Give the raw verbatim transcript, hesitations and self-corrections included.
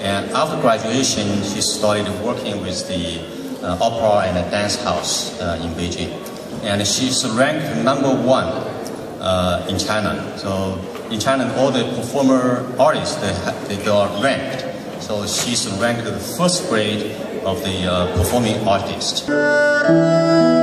And after graduation, she started working with the uh, opera and the dance house uh, in Beijing. And she's ranked number one uh, in China. So in China, all the performer artists, they, they are ranked. So she's ranked the first grade of the uh, performing artist.